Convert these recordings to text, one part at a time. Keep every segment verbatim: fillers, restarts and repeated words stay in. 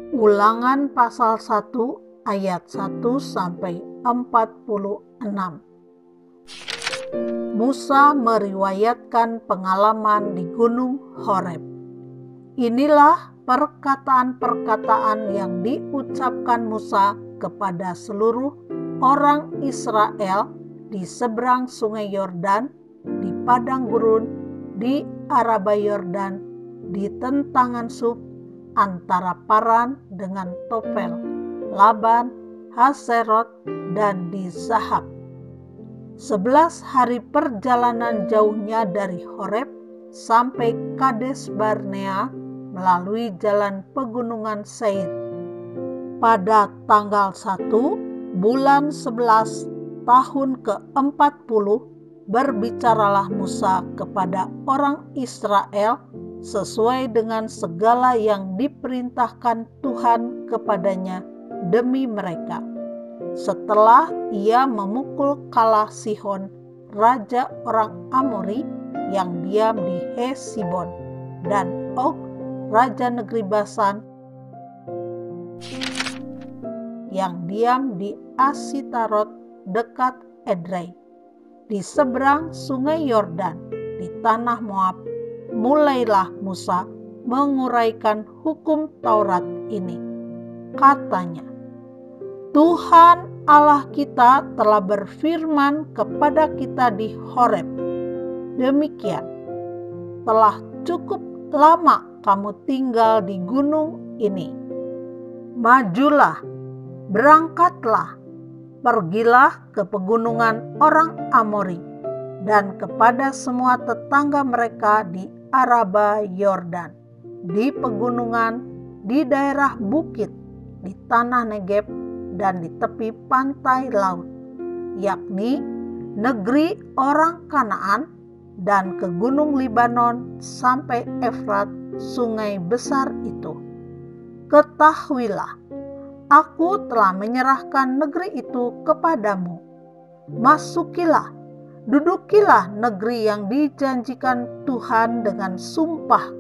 Ulangan pasal satu ayat satu sampai empat puluh enam. Musa meriwayatkan pengalaman di Gunung Horeb. Inilah perkataan-perkataan yang diucapkan Musa kepada seluruh orang Israel di seberang sungai Yordan, di padang gurun, di Araba Yordan, di tentangan Suf, antara Paran dengan Tofel, Laban, Haserot, dan di Zahab. Sebelas hari perjalanan jauhnya dari Horeb sampai Kades Barnea melalui jalan pegunungan Seir. Pada tanggal satu bulan sebelas tahun keempat puluh berbicaralah Musa kepada orang Israel sesuai dengan segala yang diperintahkan Tuhan kepadanya demi mereka. Setelah ia memukul kalah Sihon, raja orang Amori yang diam di Hesibon, dan Og, raja negeri Basan yang diam di Asitarot dekat Edrei, di seberang sungai Yordan, di tanah Moab. Mulailah Musa menguraikan hukum Taurat ini. Katanya, Tuhan Allah kita telah berfirman kepada kita di Horeb. Demikian, telah cukup lama kamu tinggal di gunung ini. Majulah, berangkatlah, pergilah ke pegunungan orang Amori dan kepada semua tetangga mereka di Araba Yordan, di pegunungan, di daerah bukit, di tanah Negeb, dan di tepi pantai laut, yakni negeri orang Kanaan, dan ke gunung Libanon sampai Efrat, sungai besar itu. Ketahuilah, aku telah menyerahkan negeri itu kepadamu. Masukilah, dudukilah negeri yang dijanjikan Tuhan dengan sumpah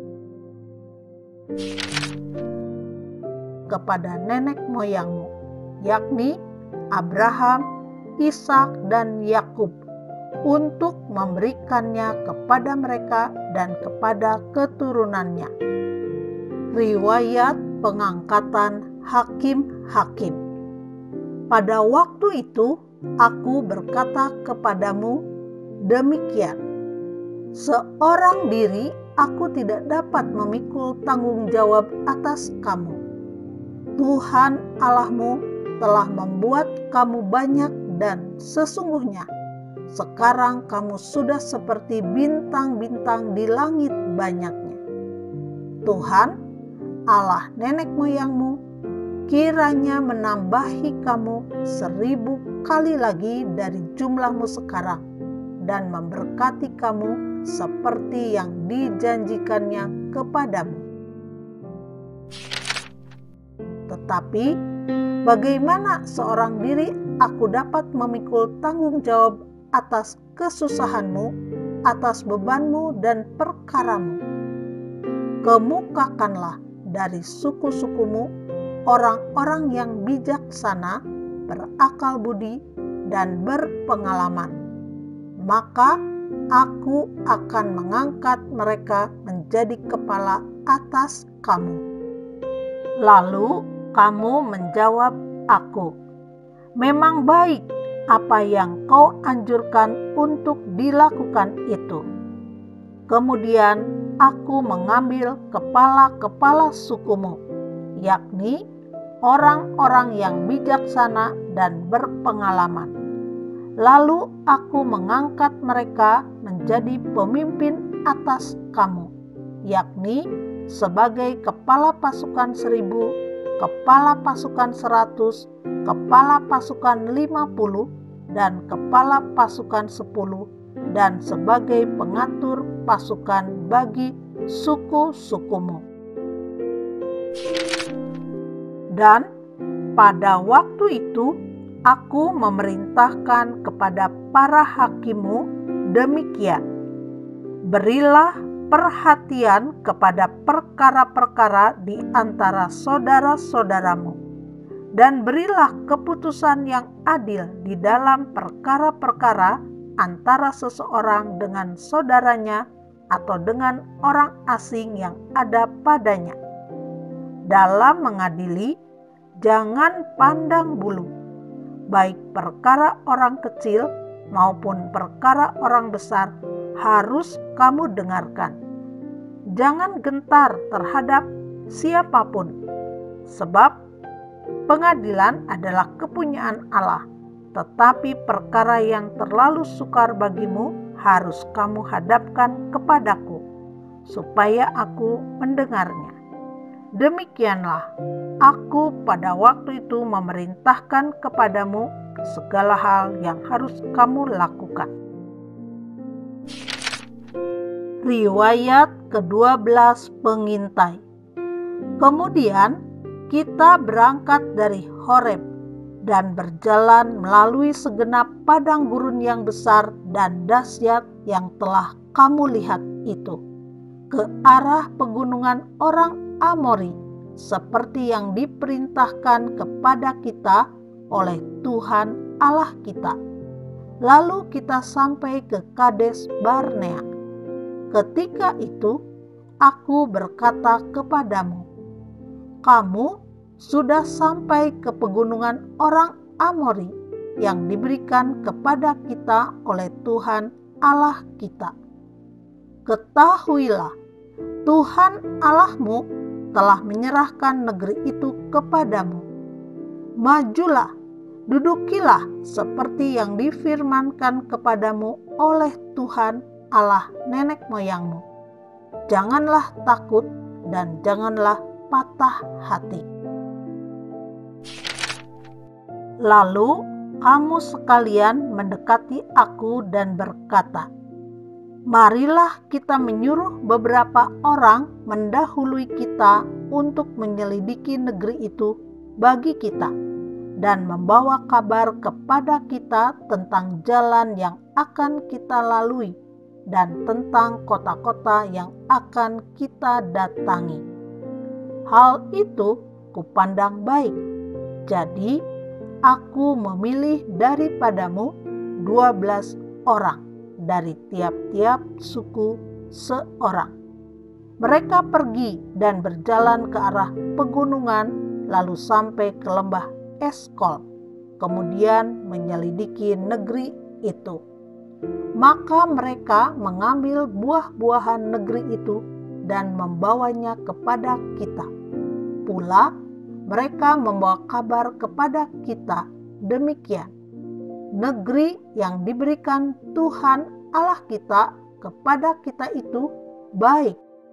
kepada nenek moyangmu, yakni Abraham, Ishak, dan Yakub, untuk memberikannya kepada mereka dan kepada keturunannya. Riwayat pengangkatan hakim-hakim. Pada waktu itu aku berkata kepadamu demikian, seorang diri aku tidak dapat memikul tanggung jawab atas kamu. Tuhan Allahmu telah membuat kamu banyak, dan sesungguhnya sekarang kamu sudah seperti bintang-bintang di langit banyaknya. Tuhan Allah nenek moyangmu kiranya menambahi kamu seribu kali lagi dari jumlahmu sekarang, dan memberkati kamu seperti yang dijanjikannya kepadamu. Tetapi bagaimana seorang diri aku dapat memikul tanggung jawab atas kesusahanmu, atas bebanmu dan perkaramu? Kemukakanlah dari suku-sukumu orang-orang yang bijaksana, berakal budi, dan berpengalaman. Maka aku akan mengangkat mereka menjadi kepala atas kamu. Lalu kamu menjawab aku, memang baik apa yang kau anjurkan untuk dilakukan itu. Kemudian aku mengambil kepala-kepala sukumu, yakni orang-orang yang bijaksana dan berpengalaman. Lalu aku mengangkat mereka menjadi pemimpin atas kamu, yakni sebagai kepala pasukan seribu, kepala pasukan seratus, kepala pasukan lima puluh, dan kepala pasukan sepuluh, dan sebagai pengatur pasukan bagi suku-sukumu. Dan pada waktu itu aku memerintahkan kepada para hakimmu demikian, berilah perhatian kepada perkara-perkara di antara saudara-saudaramu, dan berilah keputusan yang adil di dalam perkara-perkara antara seseorang dengan saudaranya atau dengan orang asing yang ada padanya. Dalam mengadili, jangan pandang bulu, baik perkara orang kecil maupun perkara orang besar harus kamu dengarkan. Jangan gentar terhadap siapapun, sebab pengadilan adalah kepunyaan Allah, tetapi perkara yang terlalu sukar bagimu harus kamu hadapkan kepadaku, supaya aku mendengarnya. Demikianlah aku pada waktu itu memerintahkan kepadamu segala hal yang harus kamu lakukan. Riwayat kedua belas pengintai. Kemudian kita berangkat dari Horeb dan berjalan melalui segenap padang gurun yang besar dan dahsyat yang telah kamu lihat itu, ke arah pegunungan orang Amori, seperti yang diperintahkan kepada kita oleh Tuhan Allah kita. Lalu kita sampai ke Kades Barnea. Ketika itu aku berkata kepadamu, kamu sudah sampai ke pegunungan orang Amori yang diberikan kepada kita oleh Tuhan Allah kita. Ketahuilah, Tuhan Allahmu telah menyerahkan negeri itu kepadamu. Majulah, dudukilah seperti yang difirmankan kepadamu oleh Tuhan Allah nenek moyangmu. Janganlah takut dan janganlah patah hati. Lalu kamu sekalian mendekati aku dan berkata, marilah kita menyuruh beberapa orang mendahului kita untuk menyelidiki negeri itu bagi kita, dan membawa kabar kepada kita tentang jalan yang akan kita lalui dan tentang kota-kota yang akan kita datangi. Hal itu kupandang baik. Jadi aku memilih daripadamu dua belas orang dari tiap-tiap suku seorang. Mereka pergi dan berjalan ke arah pegunungan, lalu sampai ke lembah Eskol, kemudian menyelidiki negeri itu. Maka mereka mengambil buah-buahan negeri itu dan membawanya kepada kita. Pula mereka membawa kabar kepada kita demikian, negeri yang diberikan Tuhan Allah kita kepada kita itu baik.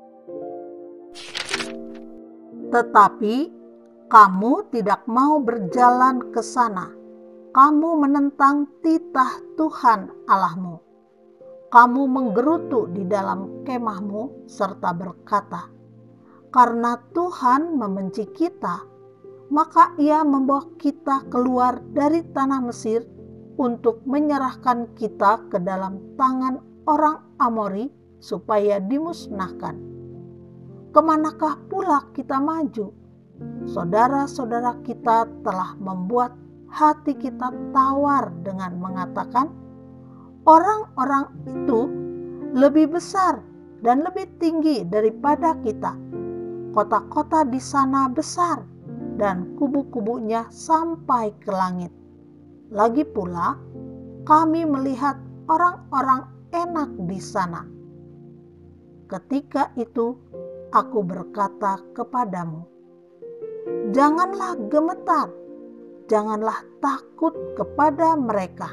Tetapi kamu tidak mau berjalan ke sana. Kamu menentang titah Tuhan Allahmu. Kamu menggerutu di dalam kemahmu serta berkata, karena Tuhan membenci kita, maka Ia membawa kita keluar dari tanah Mesir untuk menyerahkan kita ke dalam tangan orang Amori supaya dimusnahkan. Kemanakah pula kita maju? Saudara-saudara kita telah membuat hati kita tawar dengan mengatakan, orang-orang itu lebih besar dan lebih tinggi daripada kita. Kota-kota di sana besar dan kubu-kubunya sampai ke langit. Lagi pula, kami melihat orang-orang enak di sana. Ketika itu, aku berkata kepadamu, janganlah gemetar, janganlah takut kepada mereka.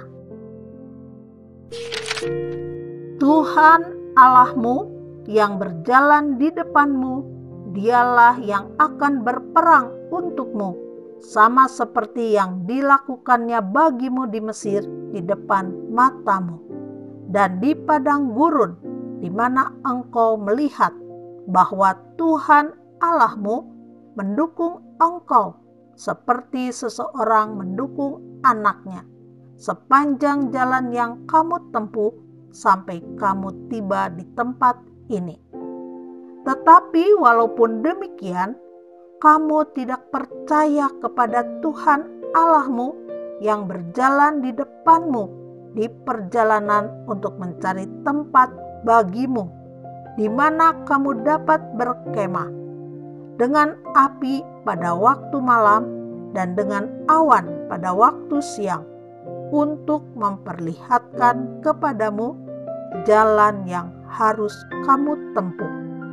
Tuhan Allahmu yang berjalan di depanmu, Dialah yang akan berperang untukmu, sama seperti yang dilakukannya bagimu di Mesir di depan matamu, dan di padang gurun, di mana engkau melihat bahwa Tuhan Allahmu mendukung engkau seperti seseorang mendukung anaknya, sepanjang jalan yang kamu tempuh sampai kamu tiba di tempat ini. Tetapi walaupun demikian, kamu tidak percaya kepada Tuhan Allahmu yang berjalan di depanmu di perjalanan untuk mencari tempat bagimu, di mana kamu dapat berkemah, dengan api pada waktu malam dan dengan awan pada waktu siang, untuk memperlihatkan kepadamu jalan yang harus kamu tempuh.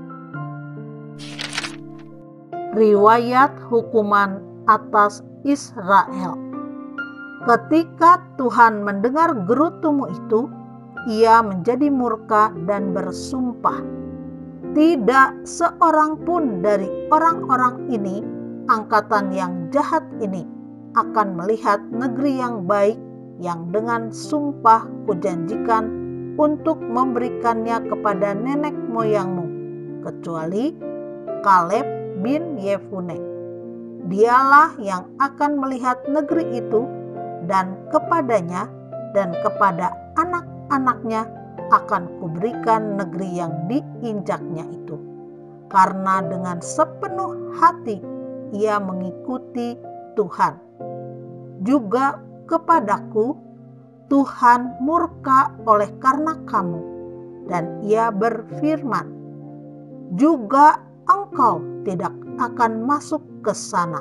Riwayat hukuman atas Israel. Ketika Tuhan mendengar gerutumu itu, Ia menjadi murka dan bersumpah, tidak seorang pun dari orang-orang ini, angkatan yang jahat ini, akan melihat negeri yang baik yang dengan sumpah kujanjikan untuk memberikannya kepada nenek moyangmu, kecuali Kaleb bin Yefune. Dialah yang akan melihat negeri itu, dan kepadanya dan kepada anak-anaknya akan kuberikan negeri yang diinjaknya itu, karena dengan sepenuh hati ia mengikuti Tuhan. Juga kepadaku Tuhan murka oleh karena kamu, dan Ia berfirman, juga engkau tidak akan masuk ke sana.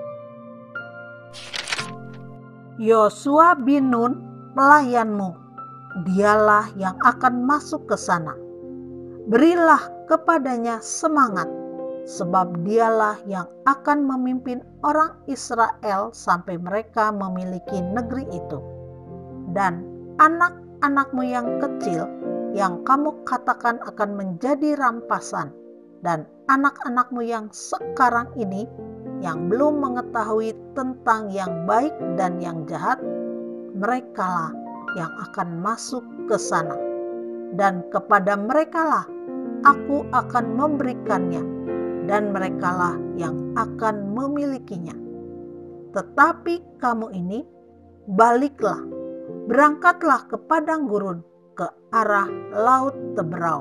Yosua bin Nun, pelayanmu, dialah yang akan masuk ke sana. Berilah kepadanya semangat, sebab dialah yang akan memimpin orang Israel sampai mereka memiliki negeri itu. Dan anak-anakmu yang kecil, yang kamu katakan akan menjadi rampasan, dan anak-anakmu yang sekarang ini, yang belum mengetahui tentang yang baik dan yang jahat, merekalah yang akan masuk ke sana. Dan kepada merekalah aku akan memberikannya, dan merekalah yang akan memilikinya. Tetapi kamu ini, baliklah, berangkatlah ke padang gurun, ke arah Laut Teberau.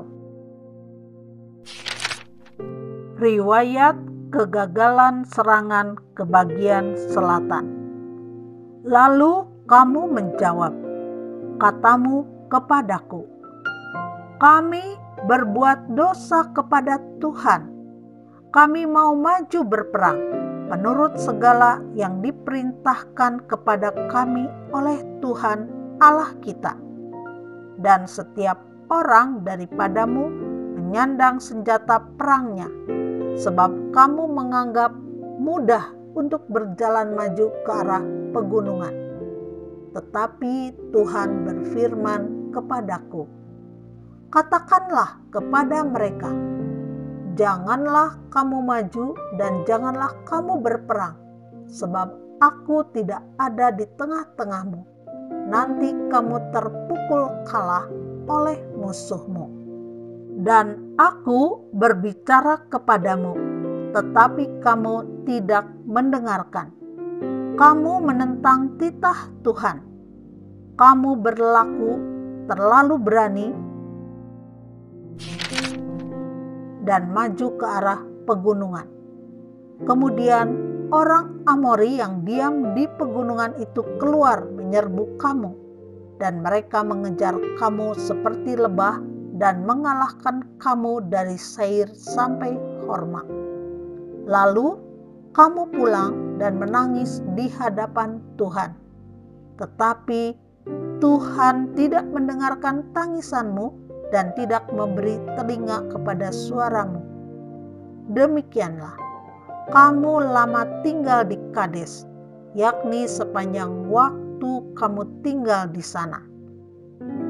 Riwayat kegagalan serangan ke bagian selatan. Lalu kamu menjawab, katamu kepadaku, kami berbuat dosa kepada Tuhan. Kami mau maju berperang menurut segala yang diperintahkan kepada kami oleh Tuhan Allah kita. Dan setiap orang daripadamu menyandang senjata perangnya, sebab kamu menganggap mudah untuk berjalan maju ke arah pegunungan. Tetapi Tuhan berfirman kepadaku, katakanlah kepada mereka, janganlah kamu maju dan janganlah kamu berperang, sebab aku tidak ada di tengah-tengahmu. Nanti kamu terpukul kalah oleh musuhmu. Dan aku berbicara kepadamu, tetapi kamu tidak mendengarkan. Kamu menentang titah Tuhan. Kamu berlaku terlalu berani dan maju ke arah pegunungan. Kemudian orang Amori yang diam di pegunungan itu keluar menyerbu kamu, dan mereka mengejar kamu seperti lebah dan mengalahkan kamu dari Seir sampai Horma. Lalu kamu pulang dan menangis di hadapan Tuhan. Tetapi Tuhan tidak mendengarkan tangisanmu dan tidak memberi telinga kepada suaramu. Demikianlah kamu lama tinggal di Kades, yakni sepanjang waktu kamu tinggal di sana.